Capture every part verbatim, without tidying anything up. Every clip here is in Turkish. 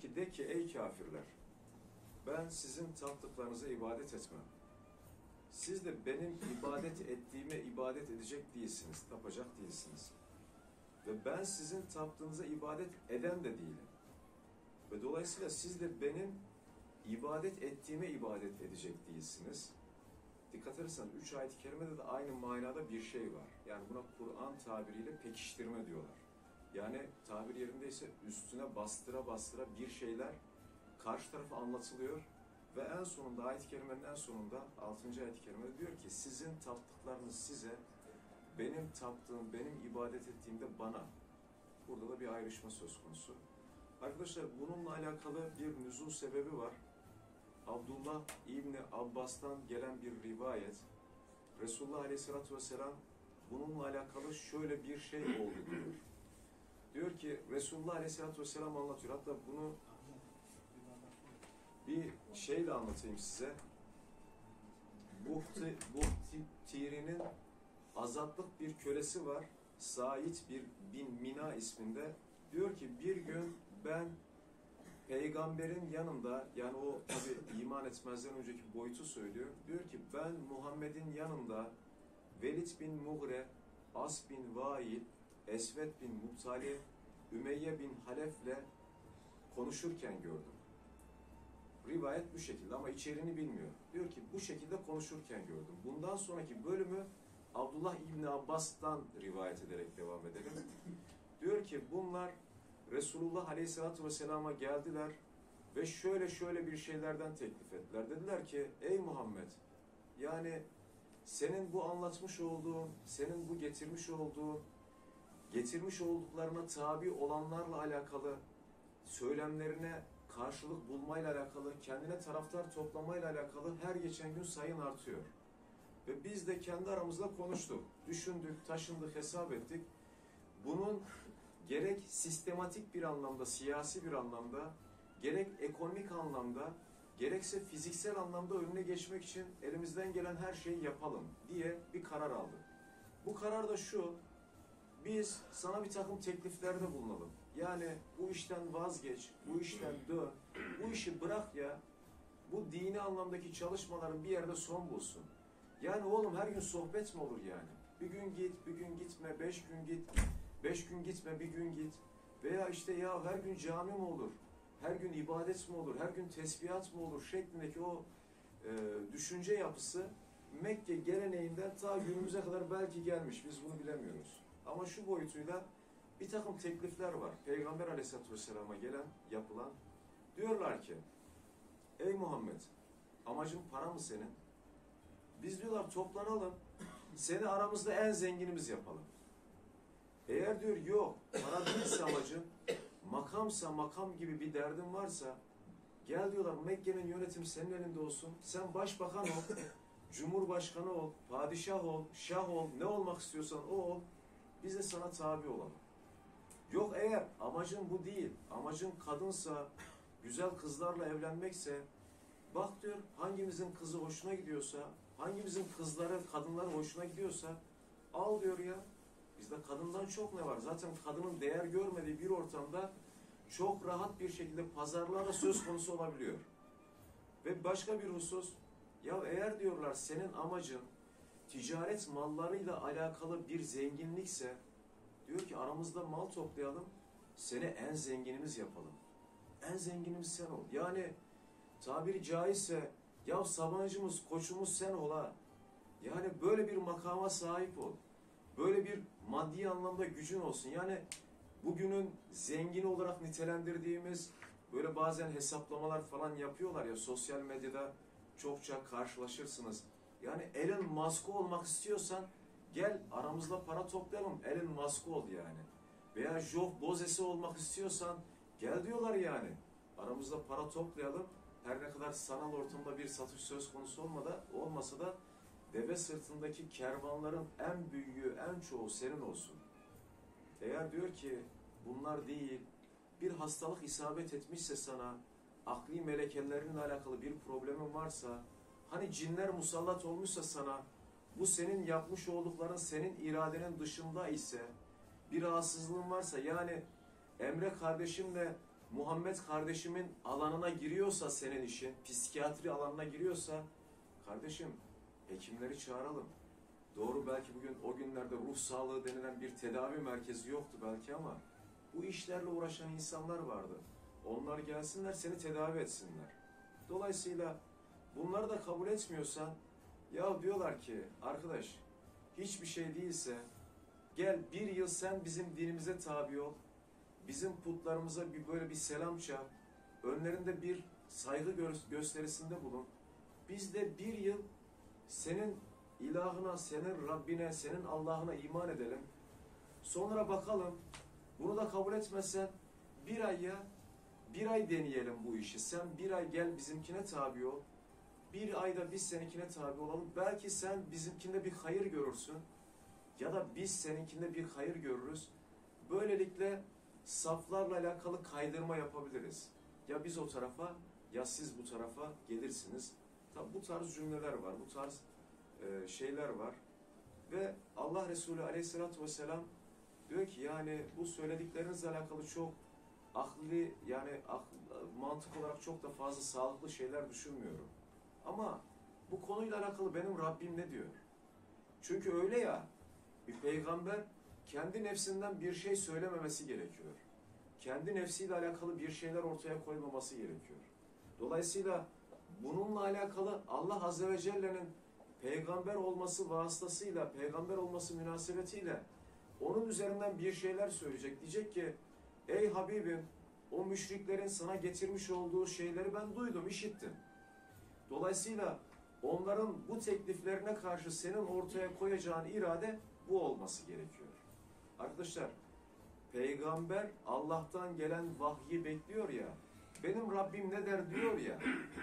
ki de ki ey kafirler, ben sizin taptıklarınıza ibadet etmem. Siz de benim ibadet ettiğime ibadet edecek değilsiniz, tapacak değilsiniz. Ve ben sizin taptığınıza ibadet eden de değilim. Ve dolayısıyla siz de benim ibadet ettiğime ibadet edecek değilsiniz. Dikkat edersen üç ayet-i kerimede de aynı manada bir şey var. Yani buna Kur'an tabiriyle pekiştirme diyorlar. Yani tabir yerindeyse üstüne bastıra bastıra bir şeyler karşı tarafa anlatılıyor. Ve en sonunda, ayet-i kerimenin en sonunda altıncı ayet-i kerimede diyor ki sizin taptıklarınız size, benim taptığım, benim ibadet ettiğimde bana. Burada da bir ayrışma söz konusu. Arkadaşlar bununla alakalı bir nüzul sebebi var. Abdullah İbni Abbas'tan gelen bir rivayet. Resulullah Aleyhisselatü Vesselam bununla alakalı şöyle bir şey oldu diyor. Diyor ki Resulullah Aleyhisselatü Vesselam anlatıyor. Hatta bunu bir şeyle anlatayım size. Buhtiri'nin azatlık bir kölesi var. Said bir bin Mina isminde. Diyor ki bir gün ben peygamberin yanında, yani o tabi iman etmezden önceki boyutu söylüyor. Diyor ki ben Muhammed'in yanında Velid bin Mughre, As bin Vail, Esved bin Mubtali, Ümeyye bin Halef'le konuşurken gördüm. Rivayet bu şekilde ama içeriğini bilmiyor. Diyor ki bu şekilde konuşurken gördüm. Bundan sonraki bölümü Abdullah İbni Abbas'tan rivayet ederek devam edelim. Diyor ki bunlar Resulullah Aleyhisselatü Vesselam'a geldiler ve şöyle şöyle bir şeylerden teklif ettiler. Dediler ki ey Muhammed, yani senin bu anlatmış olduğun, senin bu getirmiş olduğun, getirmiş olduklarına tabi olanlarla alakalı, söylemlerine karşılık bulmayla alakalı, kendine taraftar toplamayla alakalı her geçen gün sayın artıyor. Ve biz de kendi aramızda konuştuk, düşündük, taşındık, hesap ettik. Bunun gerek sistematik bir anlamda, siyasi bir anlamda, gerek ekonomik anlamda, gerekse fiziksel anlamda önüne geçmek için elimizden gelen her şeyi yapalım diye bir karar aldık. Bu karar da şu, biz sana bir takım tekliflerde bulunalım. Yani bu işten vazgeç, bu işten dön, bu işi bırak ya, bu dini anlamdaki çalışmaların bir yerde son bulsun. Yani oğlum her gün sohbet mi olur yani? Bir gün git, bir gün gitme, beş gün git, beş gün gitme, bir gün git. Veya işte ya her gün cami mi olur? Her gün ibadet mi olur? Her gün tesbihat mı olur? Şeklindeki o e, düşünce yapısı Mekke geleneğinden ta günümüze kadar belki gelmiş. Biz bunu bilemiyoruz. Ama şu boyutuyla bir takım teklifler var. Peygamber Aleyhisselatü Vesselam'a gelen, yapılan. Diyorlar ki, ey Muhammed, amacın para mı senin? Biz diyorlar toplanalım, seni aramızda en zenginimiz yapalım. Eğer diyor yok, para değilse amacın, makamsa makam gibi bir derdin varsa, gel diyorlar Mekke'nin yönetimi senin elinde olsun, sen başbakan ol, cumhurbaşkanı ol, padişah ol, şah ol, ne olmak istiyorsan o ol, biz de sana tabi olalım. Yok eğer amacın bu değil, amacın kadınsa, güzel kızlarla evlenmekse, bak diyor hangimizin kızı hoşuna gidiyorsa, hangimizin kızları, kadınları hoşuna gidiyorsa, al diyor ya. Bizde kadından çok ne var? Zaten kadının değer görmediği bir ortamda çok rahat bir şekilde pazarlığa da söz konusu olabiliyor. Ve başka bir husus, ya eğer diyorlar senin amacın ticaret mallarıyla alakalı bir zenginlikse, diyor ki aramızda mal toplayalım, seni en zenginimiz yapalım. En zenginimiz sen ol. Yani tabiri caizse, ya Sabancımız, koçumuz sen ol ha. Yani böyle bir makama sahip ol. Böyle bir maddi anlamda gücün olsun. Yani bugünün zengin olarak nitelendirdiğimiz böyle bazen hesaplamalar falan yapıyorlar ya, sosyal medyada çokça karşılaşırsınız. Yani Elon Musk olmak istiyorsan gel aramızda para toplayalım, Elon Musk ol yani. Veya Jeff Bezos'u olmak istiyorsan gel diyorlar yani. Aramızda para toplayalım. Her ne kadar sanal ortamda bir satış söz konusu olmada, olmasa da deve sırtındaki kervanların en büyüğü, en çoğu senin olsun. Eğer diyor ki bunlar değil, bir hastalık isabet etmişse sana, akli melekelerinle alakalı bir problemin varsa, hani cinler musallat olmuşsa sana, bu senin yapmış oldukların senin iradenin dışında ise, bir rahatsızlığın varsa, yani Emre kardeşimle Muhammed kardeşimin alanına giriyorsa senin işin, psikiyatri alanına giriyorsa, kardeşim hekimleri çağıralım. Doğru, belki bugün o günlerde ruh sağlığı denilen bir tedavi merkezi yoktu belki ama bu işlerle uğraşan insanlar vardı. Onlar gelsinler, seni tedavi etsinler. Dolayısıyla bunları da kabul etmiyorsan, ya diyorlar ki arkadaş hiçbir şey değilse gel bir yıl sen bizim dinimize tabi ol. Bizim putlarımıza bir böyle bir selam çak. Önlerinde bir saygı gösterisinde bulun. Biz de bir yıl senin ilahına, senin Rabbine, senin Allah'ına iman edelim. Sonra bakalım. Bunu da kabul etmezsen bir ay ya, bir ay deneyelim bu işi. Sen bir ay gel bizimkine tabi ol. Bir ayda biz seninkine tabi olalım. Belki sen bizimkinde bir hayır görürsün. Ya da biz seninkinde bir hayır görürüz. Böylelikle saflarla alakalı kaydırma yapabiliriz. Ya biz o tarafa ya siz bu tarafa gelirsiniz. Tabi bu tarz cümleler var, bu tarz e, şeyler var. Ve Allah Resulü Aleyhisselatü Vesselam diyor ki yani bu söylediklerinizle alakalı çok akli, yani akl, mantık olarak çok da fazla sağlıklı şeyler düşünmüyorum. Ama bu konuyla alakalı benim Rabbim ne diyor? Çünkü öyle ya, bir peygamber kendi nefsinden bir şey söylememesi gerekiyor. Kendi nefsiyle alakalı bir şeyler ortaya koymaması gerekiyor. Dolayısıyla bununla alakalı Allah Azze ve Celle'nin peygamber olması vasıtasıyla, peygamber olması münasebetiyle onun üzerinden bir şeyler söyleyecek. Diyecek ki, ey Habibim, o müşriklerin sana getirmiş olduğu şeyleri ben duydum, işittim. Dolayısıyla onların bu tekliflerine karşı senin ortaya koyacağın irade bu olması gerekiyor. Arkadaşlar, peygamber Allah'tan gelen vahyi bekliyor ya, benim Rabbim ne der diyor ya.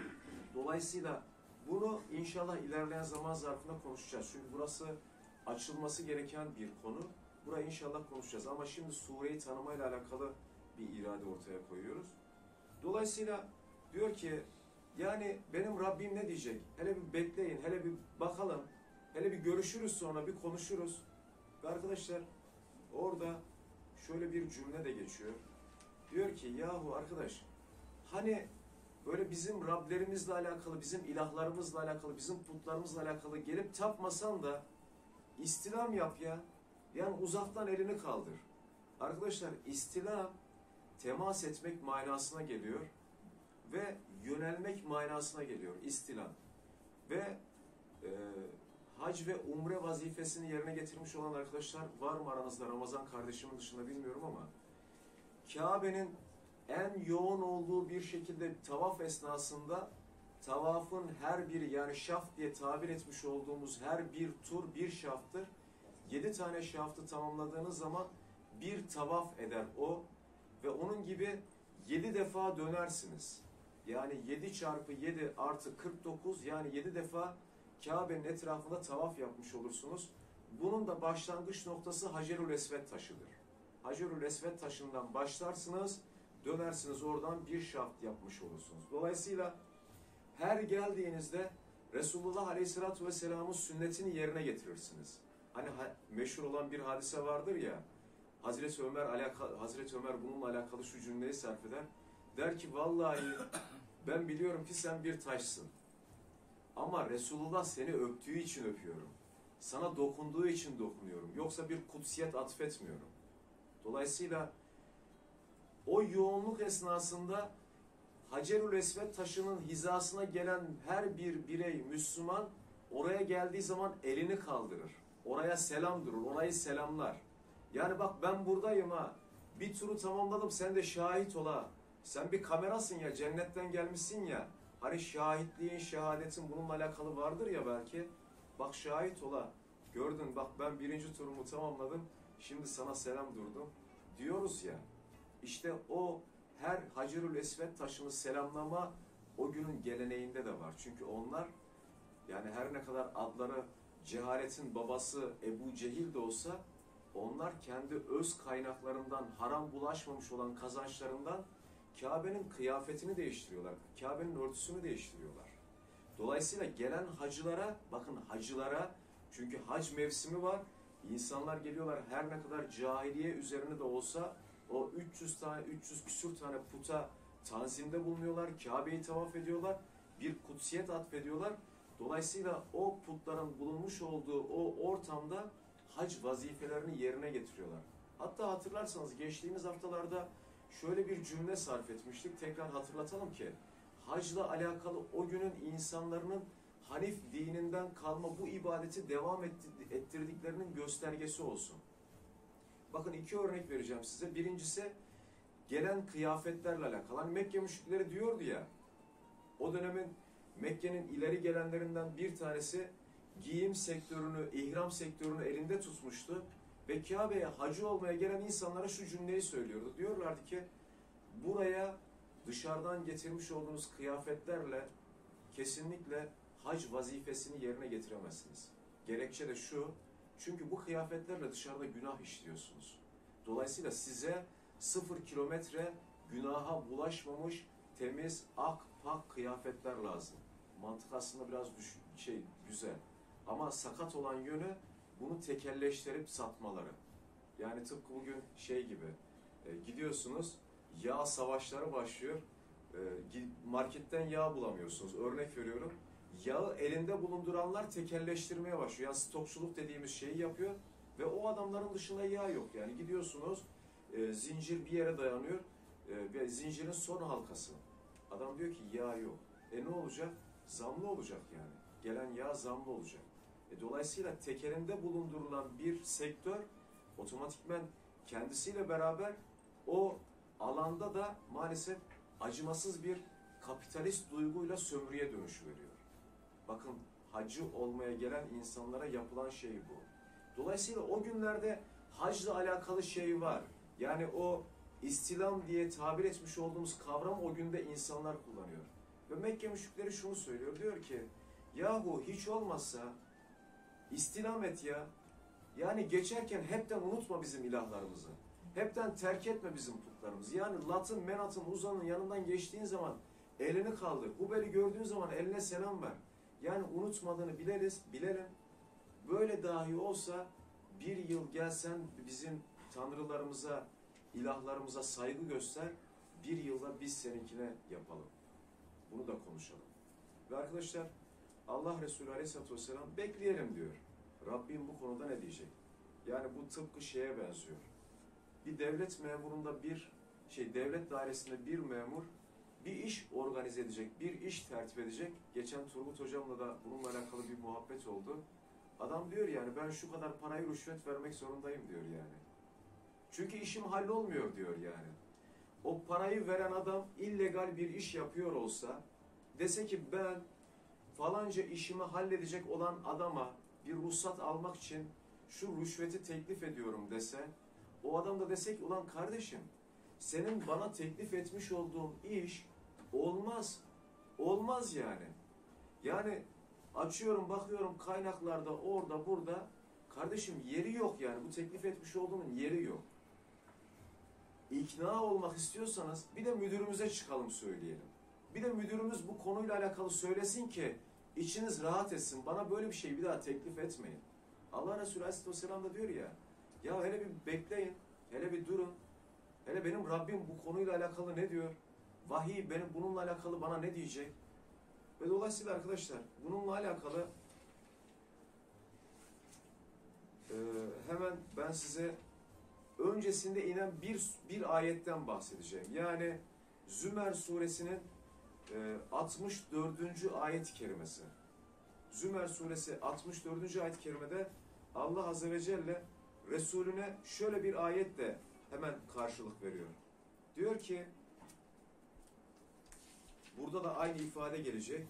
Dolayısıyla bunu inşallah ilerleyen zaman zarfında konuşacağız. Çünkü burası açılması gereken bir konu. Burayı inşallah konuşacağız. Ama şimdi sureyi tanımayla alakalı bir irade ortaya koyuyoruz. Dolayısıyla diyor ki, yani benim Rabbim ne diyecek? Hele bir bekleyin, hele bir bakalım. Hele bir görüşürüz, sonra bir konuşuruz. Ve arkadaşlar orada şöyle bir cümle de geçiyor. Diyor ki, yahu arkadaş, hani böyle bizim Rablerimizle alakalı, bizim ilahlarımızla alakalı, bizim putlarımızla alakalı gelip tapmasan da istilam yap ya. Yani uzaktan elini kaldır. Arkadaşlar istilam temas etmek manasına geliyor ve yönelmek manasına geliyor istilam. Ve e, hac ve umre vazifesini yerine getirmiş olan arkadaşlar var mı aranızda? Ramazan kardeşimin dışında bilmiyorum ama Kabe'nin en yoğun olduğu bir şekilde tavaf esnasında tavafın her biri, yani şaft diye tabir etmiş olduğumuz her bir tur bir şafttır. Yedi tane şaftı tamamladığınız zaman bir tavaf eder o ve onun gibi yedi defa dönersiniz. Yani yedi çarpı yedi artı kırk dokuz, yani yedi defa Kabe'nin etrafında tavaf yapmış olursunuz. Bunun da başlangıç noktası Hacerül Esved taşıdır. Hacerül Esved taşından başlarsınız, dönersiniz, oradan bir şaft yapmış olursunuz. Dolayısıyla her geldiğinizde Resulullah Aleyhisselatü Vesselam'ın sünnetini yerine getirirsiniz. Hani meşhur olan bir hadise vardır ya, Hazreti Ömer, alaka, Hazreti Ömer bununla alakalı şu cümleyi sarf eder. Der ki, vallahi ben biliyorum ki sen bir taşsın. Ama Resulullah seni öptüğü için öpüyorum. Sana dokunduğu için dokunuyorum. Yoksa bir kutsiyet atfetmiyorum. Dolayısıyla o yoğunluk esnasında Hacerül Esved taşının hizasına gelen her bir birey Müslüman oraya geldiği zaman elini kaldırır. Oraya selam durur, orayı selamlar. Yani bak ben buradayım ha, bir turu tamamladım, sen de şahit ol ha. Sen bir kamerasın ya, cennetten gelmişsin ya. Hani şahitliğin, şehadetin bununla alakalı vardır ya belki. Bak şahit ol ha. Gördün bak ben birinci turumu tamamladım, şimdi sana selam durdum diyoruz ya. İşte o her Hacerül Esved taşını selamlama o günün geleneğinde de var. Çünkü onlar, yani her ne kadar adları cehaletin babası Ebu Cehil de olsa, onlar kendi öz kaynaklarından, haram bulaşmamış olan kazançlarından Kabe'nin kıyafetini değiştiriyorlar. Kabe'nin örtüsünü değiştiriyorlar. Dolayısıyla gelen hacılara, bakın hacılara, çünkü hac mevsimi var. İnsanlar geliyorlar, her ne kadar cahiliye üzerine de olsa o üç yüz tane, üç yüz küsur tane puta tanzimde bulunuyorlar, Kabe'yi tavaf ediyorlar, bir kutsiyet atfediyorlar. Dolayısıyla o putların bulunmuş olduğu o ortamda hac vazifelerini yerine getiriyorlar. Hatta hatırlarsanız geçtiğimiz haftalarda şöyle bir cümle sarf etmiştik. Tekrar hatırlatalım ki hacla alakalı o günün insanların Hanif dininden kalma bu ibadeti devam ettirdiklerinin göstergesi olsun. Bakın iki örnek vereceğim size. Birincisi gelen kıyafetlerle alakalı. Hani Mekke müşrikleri diyordu ya, o dönemin Mekke'nin ileri gelenlerinden bir tanesi giyim sektörünü, ihram sektörünü elinde tutmuştu ve Kabe'ye hacı olmaya gelen insanlara şu cümleyi söylüyordu. Diyorlardı ki, buraya dışarıdan getirmiş olduğunuz kıyafetlerle kesinlikle hac vazifesini yerine getiremezsiniz. Gerekçe de şu, çünkü bu kıyafetlerle dışarıda günah işliyorsunuz. Dolayısıyla size sıfır kilometre günaha bulaşmamış, temiz, ak, pak kıyafetler lazım. Mantık aslında biraz düş şey güzel. Ama sakat olan yönü bunu tekelleştirip satmaları. Yani tıpkı bugün şey gibi, e, gidiyorsunuz, yağ savaşları başlıyor, e, marketten yağ bulamıyorsunuz. Örnek veriyorum, yağı elinde bulunduranlar tekelleştirmeye başlıyor. Yani stokçuluk dediğimiz şeyi yapıyor ve o adamların dışında yağ yok. Yani gidiyorsunuz, e, zincir bir yere dayanıyor e, ve zincirin son halkası. Adam diyor ki yağ yok. E ne olacak? Zamlı olacak yani. Gelen yağ zamlı olacak. E dolayısıyla tekelinde bulundurulan bir sektör otomatikmen kendisiyle beraber o alanda da maalesef acımasız bir kapitalist duyguyla sömürüye dönüşüveriyor. Bakın hacı olmaya gelen insanlara yapılan şey bu. Dolayısıyla o günlerde hacla alakalı şey var. Yani o istilam diye tabir etmiş olduğumuz kavram o günde insanlar kullanıyor. Ve Mekke müşrikleri şunu söylüyor. Diyor ki, yahu hiç olmazsa istilam et ya. Yani geçerken hepten unutma bizim ilahlarımızı. Hepten terk etme bizim putlarımızı. Yani Lat'ın, Menat'ın, Uzan'ın yanından geçtiğin zaman elini kaldır. Hubel'i gördüğün zaman eline selam ver. Yani unutmadığını biliriz, bilelim. Böyle dahi olsa bir yıl gelsen bizim tanrılarımıza, ilahlarımıza saygı göster. Bir yılda biz seninkine yapalım. Bunu da konuşalım. Ve arkadaşlar Allah Resulü Aleyhisselatü Vesselam bekleyelim diyor. Rabbim bu konuda ne diyecek? Yani bu tıpkı şeye benziyor. Bir devlet memurunda bir şey, devlet dairesinde bir memur bir iş organize edecek, bir iş tertip edecek. Geçen Turgut Hocam'la da bununla alakalı bir muhabbet oldu. Adam diyor yani ben şu kadar parayı rüşvet vermek zorundayım diyor yani. Çünkü işim hallolmuyor diyor yani. O parayı veren adam illegal bir iş yapıyor olsa, dese ki ben falanca işimi halledecek olan adama bir ruhsat almak için şu rüşveti teklif ediyorum dese, o adam da dese ki ulan kardeşim senin bana teklif etmiş olduğun iş olmaz. Olmaz yani. Yani açıyorum bakıyorum kaynaklarda orada burada, kardeşim yeri yok yani, bu teklif etmiş olduğunun yeri yok. İkna olmak istiyorsanız bir de müdürümüze çıkalım söyleyelim. Bir de müdürümüz bu konuyla alakalı söylesin ki içiniz rahat etsin. Bana böyle bir şey bir daha teklif etmeyin. Allah Resulü Aleyhisselatü Vesselam da diyor ya, ya hele bir bekleyin, hele bir durun. Hele benim Rabbim bu konuyla alakalı ne diyor? Vahiy benim bununla alakalı bana ne diyecek? Ve dolayısıyla arkadaşlar bununla alakalı e, hemen ben size öncesinde inen bir, bir ayetten bahsedeceğim. Yani Zümer suresinin e, altmış dördüncü ayet-i kerimesi. Zümer suresi altmış dördüncü ayet-i kerimede Allah Azze ve Celle Resulüne şöyle bir ayetle hemen karşılık veriyor. Diyor ki, burada da aynı ifade gelecek.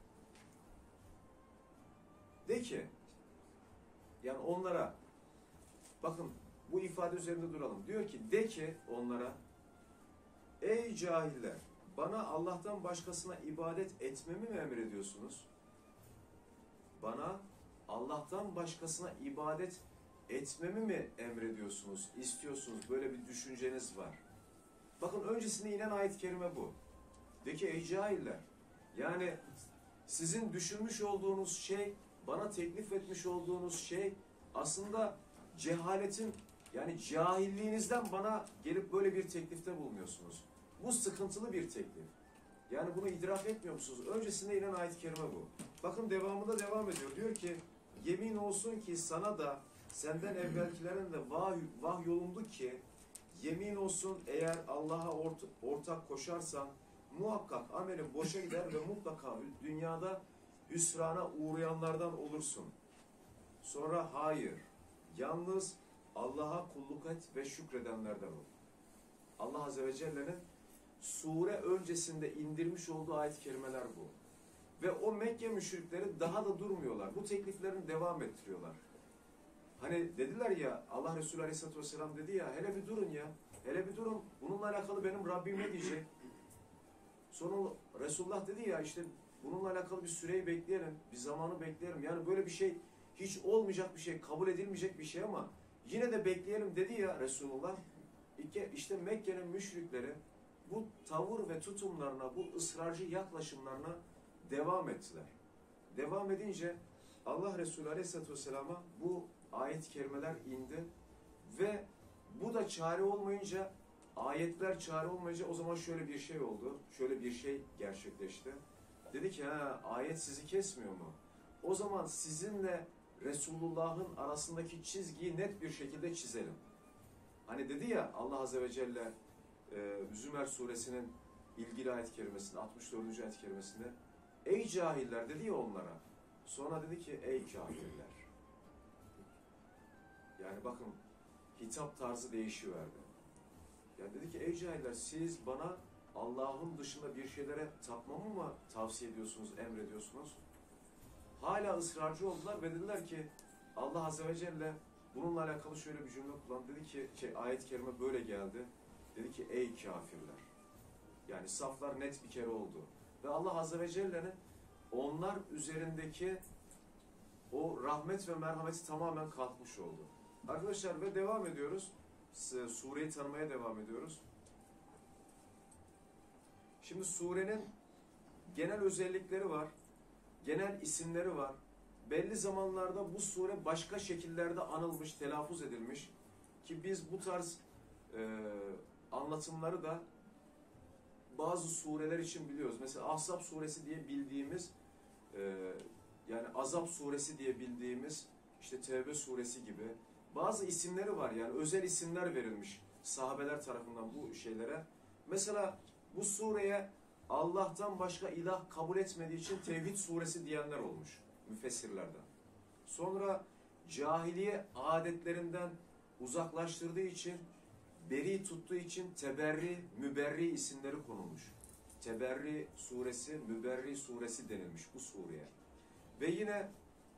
De ki, yani onlara, bakın bu ifade üzerinde duralım. Diyor ki, de ki onlara, ey cahiller, bana Allah'tan başkasına ibadet etmemi mi emrediyorsunuz? Bana Allah'tan başkasına ibadet etmemi mi emrediyorsunuz, istiyorsunuz, böyle bir düşünceniz var. Bakın öncesinde inen ayet-i kerime bu. De ki ey cahiller, yani sizin düşünmüş olduğunuz şey, bana teklif etmiş olduğunuz şey aslında cehaletin, Yani cahilliğinizden bana gelip böyle bir teklifte bulunuyorsunuz. Bu sıkıntılı bir teklif. Yani bunu idrak etmiyor musunuz? Öncesinde inen ayet-i kerime bu. Bakın devamında devam ediyor. Diyor ki, yemin olsun ki sana da senden evvelkilerin de vahy, vahyolundu ki, yemin olsun eğer Allah'a ort ortak koşarsan muhakkak amelin boşa gider ve mutlaka dünyada hüsrana uğrayanlardan olursun. Sonra hayır, yalnız Allah'a kulluk et ve şükredenlerden ol. Allah Azze ve Celle'nin sure öncesinde indirmiş olduğu ayet-i kerimeler bu. Ve o Mekke müşrikleri daha da durmuyorlar. Bu tekliflerini devam ettiriyorlar. Hani dediler ya, Allah Resulü Aleyhisselatü Vesselam dedi ya, hele bir durun ya, hele bir durun, bununla alakalı benim Rabbim ne diyecek? Sonra Resulullah dedi ya, işte bununla alakalı bir süreyi bekleyelim, bir zamanı bekleyelim. Yani böyle bir şey hiç olmayacak bir şey, kabul edilmeyecek bir şey ama yine de bekleyelim dedi ya Resulullah. İşte Mekke'nin müşrikleri bu tavır ve tutumlarına, bu ısrarcı yaklaşımlarına devam ettiler. Devam edince Allah Resulü Aleyhisselatü Vesselam'a bu ayet-i kerimeler indi ve bu da çare olmayınca, ayetler çare olmayınca o zaman şöyle bir şey oldu, şöyle bir şey gerçekleşti. Dedi ki, ha, ayet sizi kesmiyor mu? O zaman sizinle Resulullah'ın arasındaki çizgiyi net bir şekilde çizelim. Hani dedi ya Allah Azze ve Celle e, Zümer suresinin ilgili ayet-i kerimesinde, altmış dördüncü ayet-i kerimesinde, ey cahiller dedi ya onlara. Sonra dedi ki, ey kafirler. Yani bakın, hitap tarzı değişiverdi. Yani dedi ki, ey cahiller, siz bana Allah'ın dışında bir şeylere tapmamı mı tavsiye ediyorsunuz, emrediyorsunuz? Hala ısrarcı oldular ve dediler ki, Allah Azze ve Celle bununla alakalı şöyle bir cümle kullandı. Dedi ki, şey, ayet-i kerime böyle geldi. Dedi ki, ey kafirler. Yani saflar net bir kere oldu. Ve Allah Azze ve Celle'nin onlar üzerindeki o rahmet ve merhameti tamamen kalkmış oldu. Arkadaşlar ve devam ediyoruz. Sureyi tanımaya devam ediyoruz. Şimdi surenin genel özellikleri var. Genel isimleri var. Belli zamanlarda bu sure başka şekillerde anılmış, telaffuz edilmiş. Ki biz bu tarz e, anlatımları da bazı sureler için biliyoruz. Mesela Ahzab suresi diye bildiğimiz, e, yani Azap suresi diye bildiğimiz, işte Tevbe suresi gibi bazı isimleri var. Yani özel isimler verilmiş sahabeler tarafından bu şeylere. Mesela bu sureye Allah'tan başka ilah kabul etmediği için Tevhid suresi diyenler olmuş müfessirlerden. Sonra cahiliye adetlerinden uzaklaştırdığı için, beri tuttuğu için Teberri, Müberri isimleri konulmuş. Teberri suresi, Müberri suresi denilmiş bu sureye. Ve yine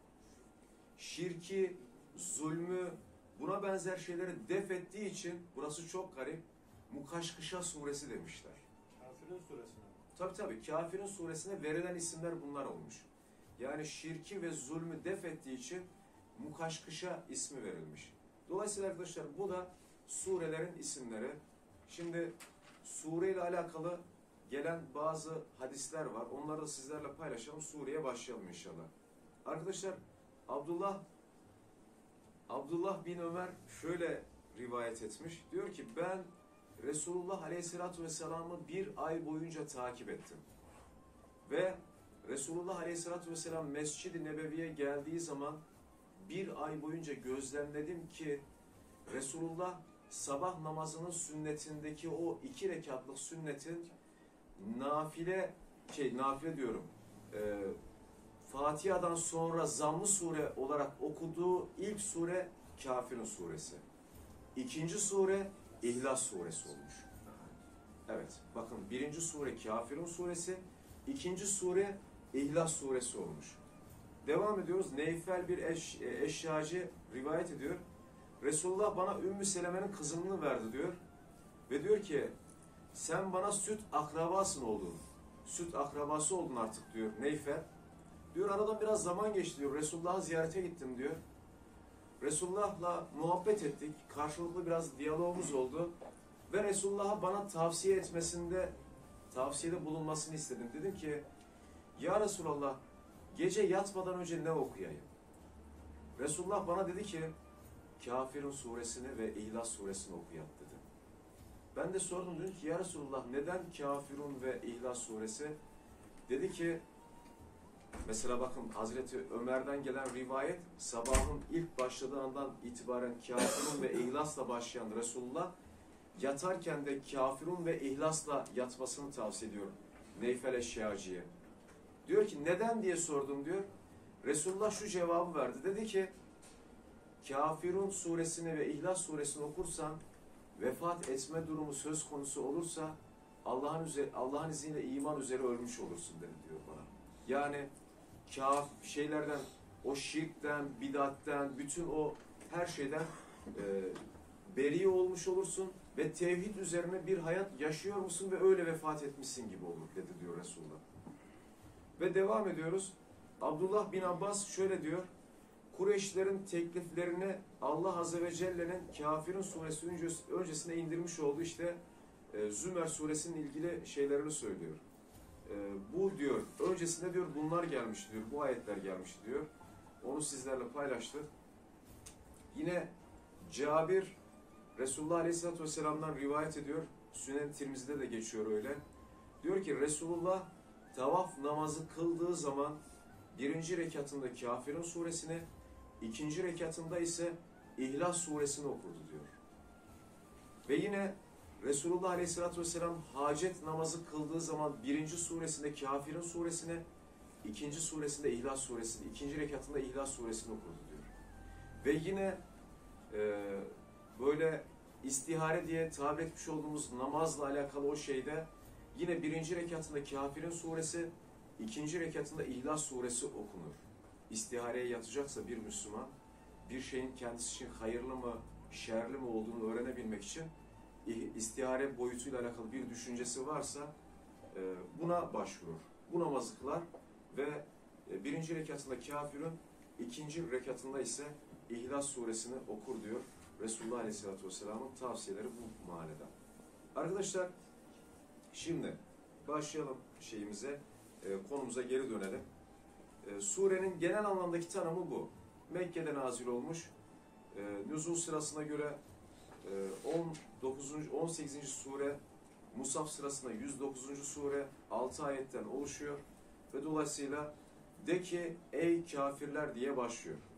şirki, zulmü, buna benzer şeyleri def ettiği için, burası çok garip, Mukaşkışa suresi demişler. Kafirin suresine. Tabi tabi, Kafirin suresine verilen isimler bunlar olmuş. Yani şirki ve zulmü def ettiği için Mukaşkışa ismi verilmiş. Dolayısıyla arkadaşlar bu da surelerin isimleri. Şimdi sure ile alakalı gelen bazı hadisler var. Onları da sizlerle paylaşalım. Sureye başlayalım inşallah. Arkadaşlar Abdullah Abdullah bin Ömer şöyle rivayet etmiş. Diyor ki ben Resulullah Aleyhisselatü Vesselam'ı bir ay boyunca takip ettim. Ve Resulullah Aleyhisselatü Vesselam Mescid-i Nebevi'ye geldiği zaman bir ay boyunca gözlemledim ki Resulullah sabah namazının sünnetindeki o iki rekatlık sünnetin nafile, şey nafile diyorum, e, Fatiha'dan sonra zamm-ı sure olarak okuduğu ilk sure Kafirun suresi. İkinci sure İhlas suresi olmuş. Evet, bakın birinci sure Kafirun suresi, ikinci sure İhlas suresi olmuş. Devam ediyoruz. Neyfel bir eş, eşyacı rivayet ediyor. Resulullah bana Ümmü Seleme'nin kızını verdi diyor. Ve diyor ki sen bana süt akrabasın oldun. Süt akrabası oldun artık diyor Neyfel. Diyor aradan biraz zaman geçti diyor. Resulullah'ı ziyarete gittim diyor. Resulullah'la muhabbet ettik. Karşılıklı biraz diyalogumuz oldu. Ve Resulullah'a bana tavsiye etmesinde, tavsiyede bulunmasını istedim. Dedim ki ya Resulallah gece yatmadan önce ne okuyayım? Resulullah bana dedi ki Kafirun suresini ve İhlas suresini okuyat dedi. Ben de sordum, dedim ki ya Resulullah neden Kafirun ve İhlas suresi? Dedi ki mesela bakın Hazreti Ömer'den gelen rivayet, sabahın ilk başladığı andan itibaren Kafirun ve İhlas'la başlayan Resulullah yatarken de Kafirun ve İhlas'la yatmasını tavsiye ediyor Neyfel Eşşaci'ye. Diyor ki neden diye sordum diyor. Resulullah şu cevabı verdi. Dedi ki Kafirun suresini ve İhlas suresini okursan vefat etme durumu söz konusu olursa Allah'ın üzeri, Allah'ın izniyle iman üzere ölmüş olursun dedi diyor bana. Yani kaf şeylerden, o şirkten, bidatten, bütün o her şeyden e, beri olmuş olursun ve tevhid üzerine bir hayat yaşıyor musun ve öyle vefat etmişsin gibi olur dedi diyor Resulullah. Ve devam ediyoruz. Abdullah bin Abbas şöyle diyor. Kureyşlerin tekliflerini Allah Azze ve Celle'nin Kafirun suresi öncesine indirmiş olduğu işte e, Zümer suresinin ilgili şeylerini söylüyor. E, bu diyor, öncesinde diyor bunlar gelmiş diyor, bu ayetler gelmiş diyor. Onu sizlerle paylaştık. Yine Cabir Resulullah Aleyhisselatü Vesselam'dan rivayet ediyor. Sünen Tirmizi'de de geçiyor öyle. Diyor ki Resulullah tavaf namazı kıldığı zaman birinci rekatında Kafirun suresini, ikinci rekatında ise İhlas suresini okurdu diyor. Ve yine Resulullah Aleyhisselatü Vesselam hacet namazı kıldığı zaman birinci suresinde Kafirun suresini, ikinci suresinde İhlas suresini, ikinci rekatında İhlas suresini okurdu diyor. Ve yine e, böyle istihare diye tabir etmiş olduğumuz namazla alakalı o şeyde yine birinci rekatında Kafirun suresi, ikinci rekatında İhlas suresi okunur. İstihareye yatacaksa bir Müslüman, bir şeyin kendisi için hayırlı mı, şerli mi olduğunu öğrenebilmek için istihare boyutuyla alakalı bir düşüncesi varsa buna başvurur. Bu namazı kılar ve birinci rekatında Kafirun, ikinci rekatında ise İhlas suresini okur diyor Resulullah Aleyhisselatü Vesselam'ın tavsiyeleri bu manada. Arkadaşlar şimdi başlayalım şeyimize, konumuza geri dönelim. Surenin genel anlamdaki tanımı bu. Mekke'de nazil olmuş. Nüzul sırasına göre on dokuzuncu on sekizinci sure, Musaf sırasında yüz dokuzuncu sure, altı ayetten oluşuyor ve dolayısıyla de ki ey kafirler diye başlıyor.